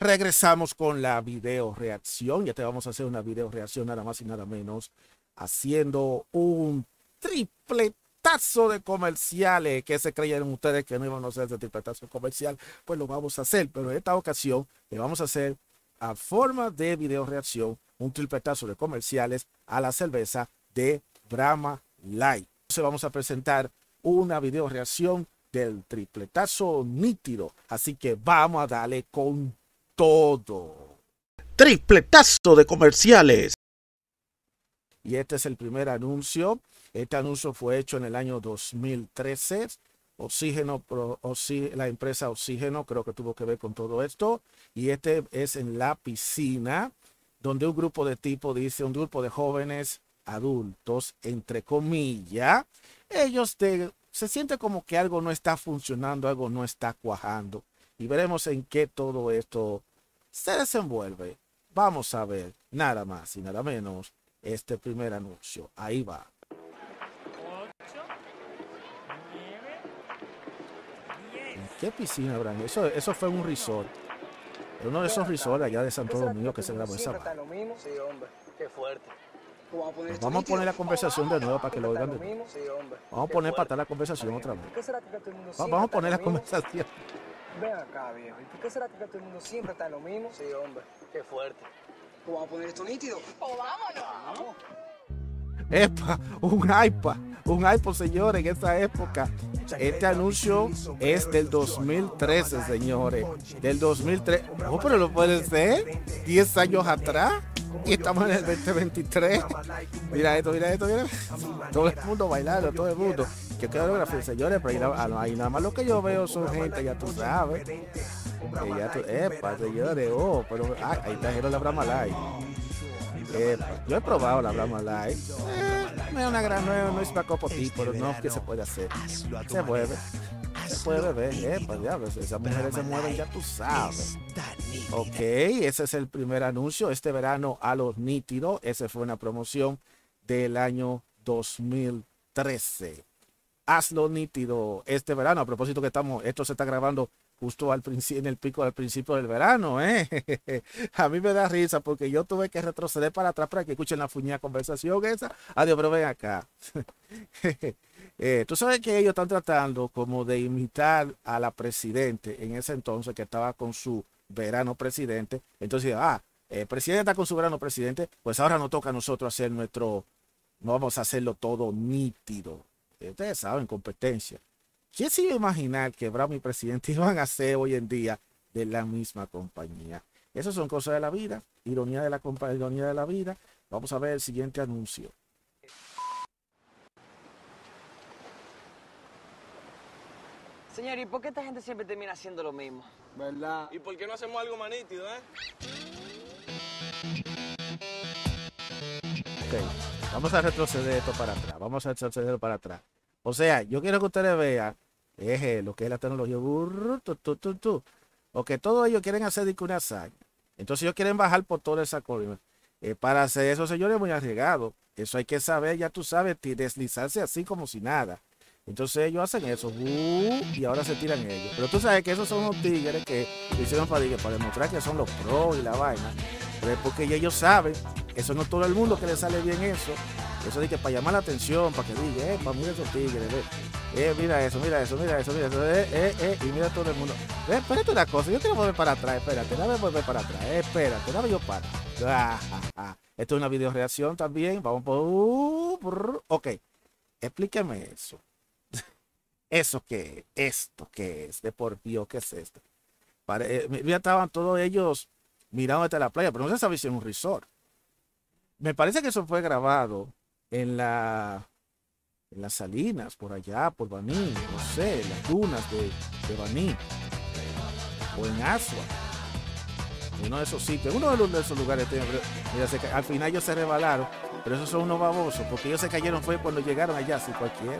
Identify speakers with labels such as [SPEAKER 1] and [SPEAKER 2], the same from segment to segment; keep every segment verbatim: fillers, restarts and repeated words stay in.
[SPEAKER 1] Regresamos con la video reacción. Ya te vamos a hacer una video reacción nada más y nada menos, haciendo un tripletazo de comerciales. Que se creyeron ustedes que no íbamos a hacer ese tripletazo comercial? Pues lo vamos a hacer, pero en esta ocasión le vamos a hacer a forma de video reacción un tripletazo de comerciales a la cerveza de Brahma Light. Entonces vamos a presentar una video reacción del tripletazo nítido, así que vamos a darle con todo. Tripletazo de comerciales. Y este es el primer anuncio. Este anuncio fue hecho en el año dos mil trece. Oxígeno, oxí, la empresa Oxígeno creo que tuvo que ver con todo esto. Y este es en la piscina, donde un grupo de tipos, dice, un grupo de jóvenes adultos, entre comillas, ellos te, se siente como que algo no está funcionando, algo no está cuajando. Y veremos en qué todo esto se desenvuelve. Vamos a ver nada más y nada menos este primer anuncio. Ahí va. ¿En qué piscina habrán? Eso, eso fue un resort. Uno de esos resorts allá de Santo Domingo que se grabó esa vaina. Pues vamos a poner la conversación de nuevo para que lo oigan de nuevo. Vamos a poner para atrás la conversación otra vez. Vamos a poner la conversación.
[SPEAKER 2] Ven acá, viejo. ¿Y por qué será que todo el mundo siempre está en lo mismo? Sí, hombre. Qué fuerte. ¿Tú vas a poner esto nítido? ¡Oh, vámonos!
[SPEAKER 1] Epa, un iPad, un iPod, señores, en esa época. Este anuncio es del dos mil trece, señores. Del dos mil tres. Oh, pero lo puede ser. diez años atrás. Y estamos en el veinte veintitrés. Mira esto, mira esto, mira. Todo el mundo bailando, todo el mundo. Qué coreografía, señores. Pero ahí, ahí nada más lo que yo veo son gente, ya tú sabes. Que ya tú, epa, señores. Oh, pero ah, ahí trajeron la Brahma Light. Eh, yo he probado la Brahma Light. Eh, no es una gran, no, no es para copotí, pero no es que se puede hacer. Se mueve, se puede beber. Eh, pues ya, pues, esas mujeres se mueven, ya tú sabes. Ok, ese es el primer anuncio. Este verano a los nítidos. Esa fue una promoción del año dos mil trece. Hazlo nítido este verano. A propósito que estamos, esto se está grabando justo al principio, en el pico al principio del verano, ¿eh? A mí me da risa porque yo tuve que retroceder para atrás para que escuchen la fuñada conversación esa. Adiós, pero ven acá. eh, Tú sabes que ellos están tratando como de imitar a la presidente en ese entonces que estaba con su verano presidente. Entonces, ah, el presidente está con su verano presidente, pues ahora nos toca a nosotros hacer nuestro, no vamos a hacerlo todo nítido. Ustedes saben, competencia. ¿Quién se iba a imaginar que Brahma y presidente iban a ser hoy en día de la misma compañía? Esas son cosas de la vida, ironía de la compañía, ironía de la vida. Vamos a ver el siguiente anuncio.
[SPEAKER 3] Señor, ¿y por qué esta gente siempre termina haciendo lo mismo?
[SPEAKER 2] ¿Verdad?
[SPEAKER 4] ¿Y por qué no hacemos algo más nítido, eh?
[SPEAKER 1] Ok, vamos a retroceder esto para atrás. Vamos a retroceder para atrás. O sea, yo quiero que ustedes vean eh, lo que es la tecnología. Tu, tu, tu, tu. O que todos ellos quieren hacer de una hazaña. Entonces ellos quieren bajar por toda esa colina. Eh, para hacer eso, señores, es muy arriesgado. Eso hay que saber, ya tú sabes, deslizarse así como si nada. Entonces ellos hacen eso. Uh, y ahora se tiran ellos. Pero tú sabes que esos son unos tigres que lo hicieron para, para demostrar que son los pros y la vaina. Pero es porque ya ellos saben. Eso no todo el mundo que le sale bien eso. Eso de que para llamar la atención, para que diga, eh, para mira esos tigres, eh, mira eso, mira eso, mira eso, mira eso, eh, eh, eh, y mira todo el mundo. Eh, espérate una cosa, yo quiero volver para atrás, espérate, dame volver para atrás, eh, espérate, dame yo para. Ah, ah, ah. Esto es una video reacción también, vamos por. Uh, brr, ok, explíqueme eso. ¿Eso qué es? ¿Esto qué es? De por Dios, ¿qué es esto? Para, eh, mira, estaban todos ellos mirando desde la playa, pero no se sabe si es un resort. Me parece que eso fue grabado en la en las salinas, por allá, por Baní, no sé, en las dunas de, de Baní, o en Asua, uno de esos sitios, uno de, los, de esos lugares. Mira, se, al final ellos se rebalaron, pero esos son unos babosos, porque ellos se cayeron fue cuando llegaron allá, así cualquiera.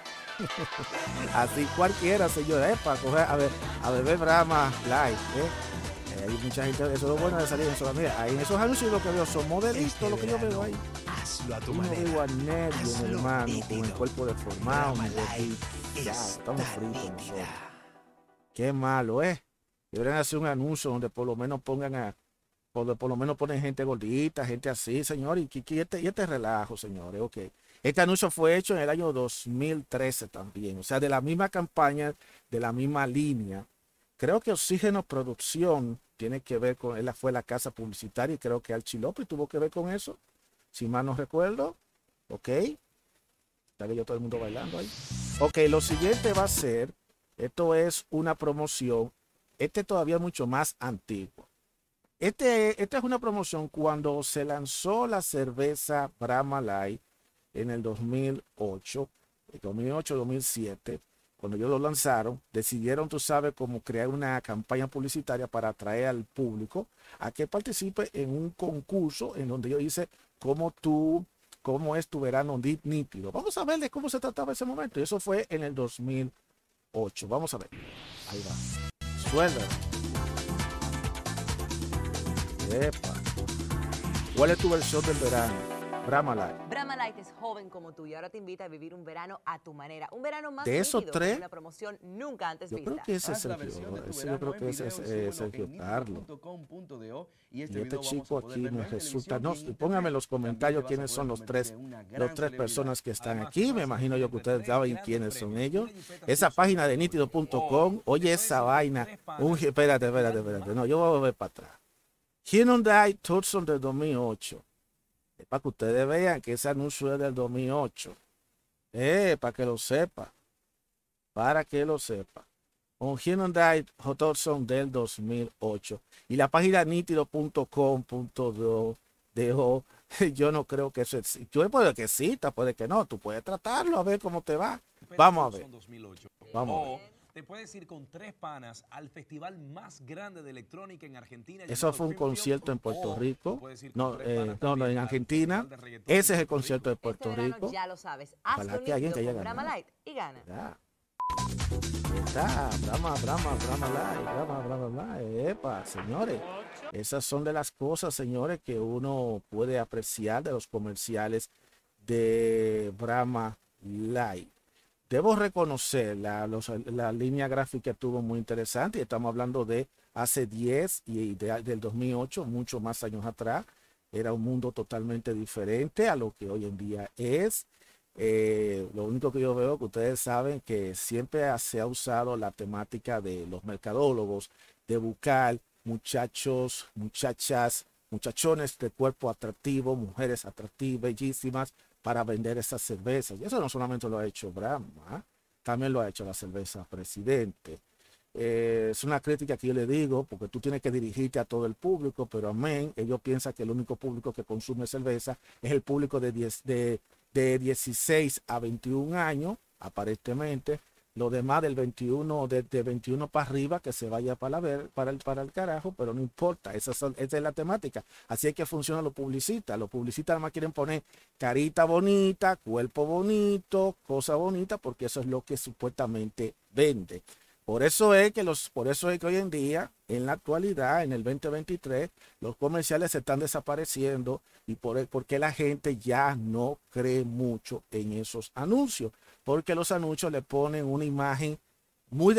[SPEAKER 1] Así cualquiera, señora, eh, para coger, a ver, a beber Brahma Light, eh. Eh, hay mucha gente, eso es lo bueno de salir en Sudamérica. Mira, ahí en esos anuncios lo que veo son modelitos, lo que yo veo ahí. Yo no veo a nervio, mi hermano, con el cuerpo deformado, mi ya, estamos fritos nosotros. Qué malo, ¿eh? Deberían hacer un anuncio donde por lo menos pongan a, por, por lo menos ponen gente gordita, gente así, señor, y, y, este, y este relajo, señores, ok. Este anuncio fue hecho en el año dos mil trece también, o sea, de la misma campaña, de la misma línea. Creo que Oxígeno Producción tiene que ver con, él fue la casa publicitaria y creo que Archilope tuvo que ver con eso, si mal no recuerdo, ok. Está yo todo el mundo bailando ahí. Ok, lo siguiente va a ser, esto es una promoción, este todavía mucho más antiguo. Este, esta es una promoción cuando se lanzó la cerveza Brahma Light en el dos mil ocho, dos mil ocho, dos mil siete, cuando ellos lo lanzaron, decidieron, tú sabes, como crear una campaña publicitaria para atraer al público a que participe en un concurso en donde yo hice cómo tú, cómo es tu verano nítido. Vamos a ver de cómo se trataba ese momento. Y eso fue en el dos mil ocho. Vamos a ver. Ahí va. Suena. Epa. ¿Cuál es tu versión del verano? Brahma Light.
[SPEAKER 5] Brahma Light es joven como tú y ahora te invita a vivir un verano a tu manera. Un verano más
[SPEAKER 1] de esos
[SPEAKER 5] nítido,
[SPEAKER 1] tres,
[SPEAKER 5] con una promoción nunca antes
[SPEAKER 1] yo
[SPEAKER 5] vista.
[SPEAKER 1] creo que ese es Sergio, ese yo creo que ese es eh, Sergio Carlos. Y este chico aquí me resulta, no, póngame en los comentarios quiénes son los tres, los tres personas que están aquí. Me imagino yo que ustedes saben quiénes son ellos. Esa página de nítido punto com, oye esa vaina, un, espérate, espérate, espérate, no, yo voy a ver para atrás. Hyundai Tucson del dos mil ocho. Es para que ustedes vean que ese anuncio es del dos mil ocho. Eh, para que lo sepa. Para que lo sepa. Un Hyundai Tucson del dos mil ocho. Y la página nítido punto com punto do, yo no creo que eso exista. Yo puede que exista, puede que no. Tú puedes tratarlo a ver cómo te va. Vamos a ver. Vamos a ver.
[SPEAKER 6] Te puedes ir con tres panas al festival más grande de electrónica en Argentina.
[SPEAKER 1] Eso fue un concierto en Puerto Rico. No, eh, no, no, en Argentina. Ese es el concierto de Puerto
[SPEAKER 5] este
[SPEAKER 1] Rico.
[SPEAKER 5] Ya lo sabes. Hazlo
[SPEAKER 1] que alguien que haya
[SPEAKER 5] con Brahma
[SPEAKER 1] ganado.
[SPEAKER 5] Light y gana.
[SPEAKER 1] Ya. Está, Brahma, Brahma, Brahma Light, Brahma, Brahma Light. Epa, señores. Esas son de las cosas, señores, que uno puede apreciar de los comerciales de Brahma Light. Debo reconocer, la, los, la línea gráfica estuvo muy interesante. Estamos hablando de hace diez y de, del dos mil ocho, muchos más años atrás. Era un mundo totalmente diferente a lo que hoy en día es. Eh, lo único que yo veo que ustedes saben que siempre se ha usado la temática de los mercadólogos, de buscar muchachos, muchachas, muchachones de cuerpo atractivo, mujeres atractivas, bellísimas, para vender esas cervezas. Y eso no solamente lo ha hecho Brahma, también lo ha hecho la cerveza Presidente. Eh, es una crítica que yo le digo, porque tú tienes que dirigirte a todo el público, pero amén, ellos piensan que el único público que consume cerveza es el público de, diez, de, de dieciséis a veintiún años, aparentemente. Lo demás del veintiuno, de, de veintiuno para arriba, que se vaya para, la ver, para, el, para el carajo, pero no importa, esa, son, esa es la temática. Así es que funciona los publicistas. Los publicistas nada más quieren poner carita bonita, cuerpo bonito, cosa bonita, porque eso es lo que supuestamente vende. Por eso es que los, por eso es que hoy en día, en la actualidad, en el veinte veintitrés, los comerciales se están desapareciendo y por porque la gente ya no cree mucho en esos anuncios. Porque los anuncios le ponen una imagen muy,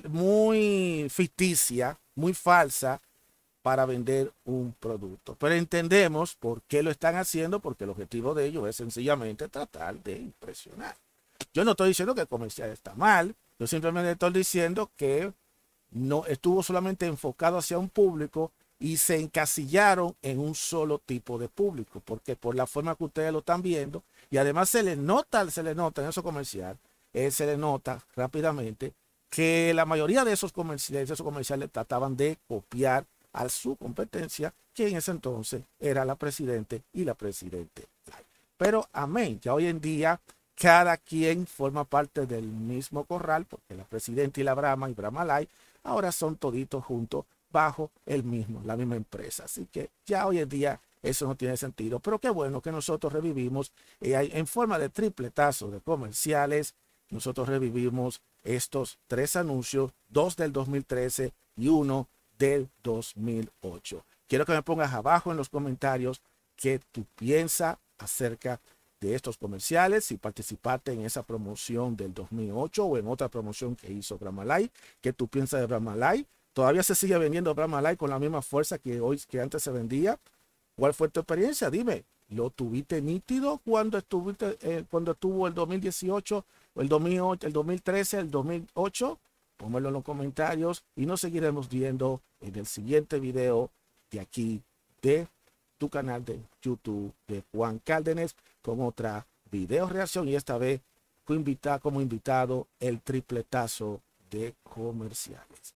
[SPEAKER 1] muy ficticia, muy falsa, para vender un producto. Pero entendemos por qué lo están haciendo, porque el objetivo de ellos es sencillamente tratar de impresionar. Yo no estoy diciendo que el comercial está mal, yo simplemente estoy diciendo que no estuvo solamente enfocado hacia un público y se encasillaron en un solo tipo de público, porque por la forma que ustedes lo están viendo, y además se les nota, se les nota en esos comerciales, eh, se les nota rápidamente que la mayoría de esos comerciales, de esos comerciales trataban de copiar a su competencia, que en ese entonces era la Presidente y la Presidente. Pero amén, ya hoy en día cada quien forma parte del mismo corral, porque la Presidente y la Brahma y Brahma Light ahora son toditos juntos bajo el mismo, la misma empresa. Así que ya hoy en día eso no tiene sentido. Pero qué bueno que nosotros revivimos eh, en forma de tripletazo de comerciales. Nosotros revivimos estos tres anuncios, dos del dos mil trece y uno del dos mil ocho. Quiero que me pongas abajo en los comentarios qué tú piensas acerca de estos comerciales, si participaste en esa promoción del dos mil ocho o en otra promoción que hizo Brahma Light, qué tú piensas de Brahma Light. Todavía se sigue vendiendo Brahma Light con la misma fuerza que hoy, que antes se vendía. ¿Cuál fue tu experiencia? Dime, ¿lo tuviste nítido cuando estuviste, eh, cuando estuvo el dos mil dieciocho, el dos mil ocho, el dos mil trece, el dos mil ocho? Pónmelo en los comentarios y nos seguiremos viendo en el siguiente video de aquí, de tu canal de YouTube de Juan Cárdenas, con otra video reacción, y esta vez como invitado el tripletazo de comerciales.